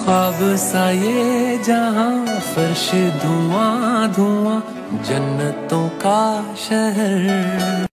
ख्वाब सा ये जहां, फर्श धुआं धुआं, जन्नतों का शहर।